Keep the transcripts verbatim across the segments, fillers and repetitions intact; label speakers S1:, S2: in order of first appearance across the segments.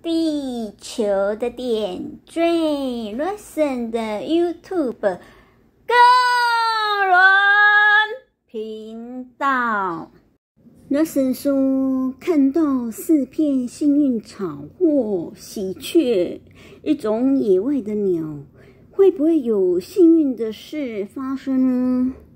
S1: 地球的点缀 Rosen 的 YouTube 个人频道。Rosen 说，看到四片幸运草或喜鹊，一种野外的鸟，会不会有幸运的事发生呢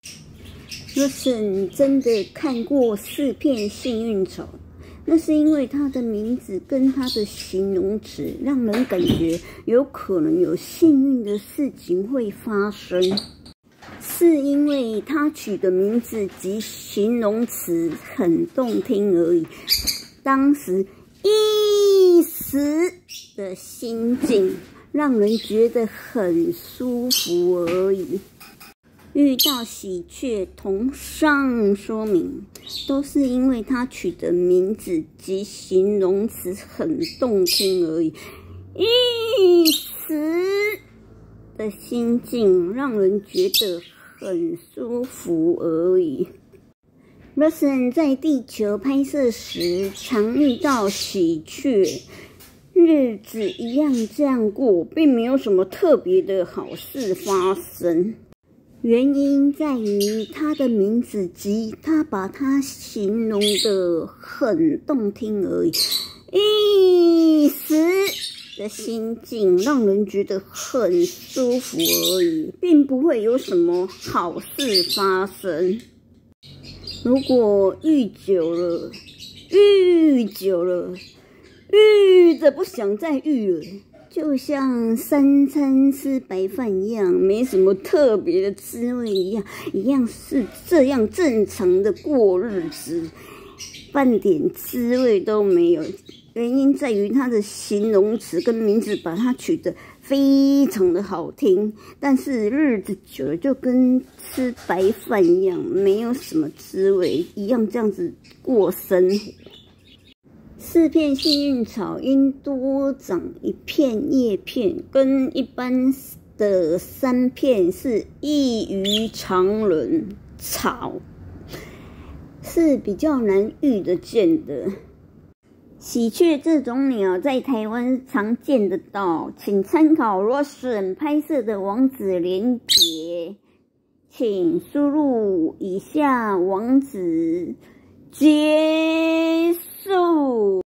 S1: ？Rosen 真的看过四片幸运草，那是因为它的名字跟它的形容词让人感觉有可能有幸运的事情会发生，是因为它取的名字及形容词很动听而已。当时一时的心境让人觉得很舒服而已。遇到喜鹊，同上说明，都是因为它取的名字及形容词很动听而已。一时的心境让人觉得很舒服而已。Rosen 在地球拍摄时，常遇到喜鹊，日子一样这样过，并没有什么特别的好事发生。原因在于他的名字及他把它形容的很动听而已，一时的心境让人觉得很舒服而已，并不会有什么好事发生。如果遇久了，遇久了，遇着不想再遇了，就像三餐吃白饭一样，没什么特别的滋味一样，一样是这样正常的过日子，半点滋味都没有。原因在于它的形容词跟名字把它取得非常的好听，但是日子久了就跟吃白饭一样，没有什么滋味，一样这样子过生活。四片幸运草应多长一片叶片，跟一般的三片是异于常人，草是比较难遇得见的。喜鹊这种鸟在台湾常见得到，请参考 Rosen 拍摄的网址连结，请输入以下网址结束。